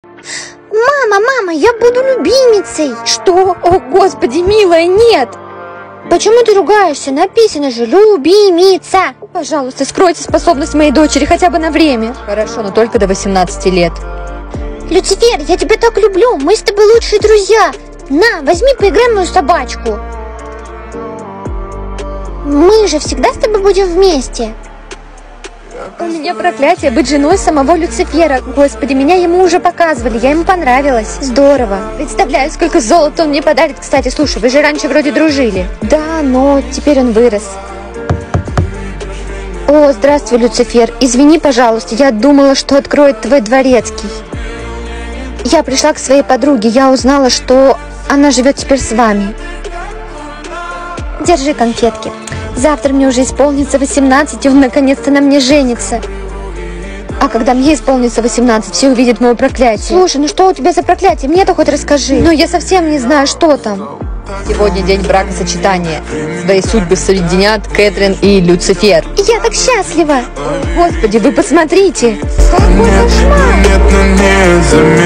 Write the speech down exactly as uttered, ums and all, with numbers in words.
Мама, мама, я буду любимицей. Что? О, Господи, милая, нет! Почему ты ругаешься? Написано же любимица. Пожалуйста, скройте способность моей дочери хотя бы на время. Хорошо, но только до восемнадцати лет. Люцифер, я тебя так люблю. Мы с тобой лучшие друзья. На, возьми, поиграем в мою собачку. Мы же всегда с тобой будем вместе. У меня проклятие быть женой самого Люцифера. Господи, меня ему уже показывали, я ему понравилась. Здорово. Представляю, сколько золота он мне подарит. Кстати, слушай, вы же раньше вроде дружили. Да, но теперь он вырос. О, здравствуй, Люцифер. Извини, пожалуйста, я думала, что откроет твой дворецкий. Я пришла к своей подруге, я узнала, что она живет теперь с вами. Держи конфетки. Завтра мне уже исполнится восемнадцать, и он наконец-то на мне женится. А когда мне исполнится восемнадцать, все увидят мое проклятие. Слушай, ну что у тебя за проклятие? Мне-то хоть расскажи. Ну, я совсем не знаю, что там. Сегодня день бракосочетания. Свои судьбы соединят Кэтрин и Люцифер. Я так счастлива. Господи, вы посмотрите. Какой кошмар.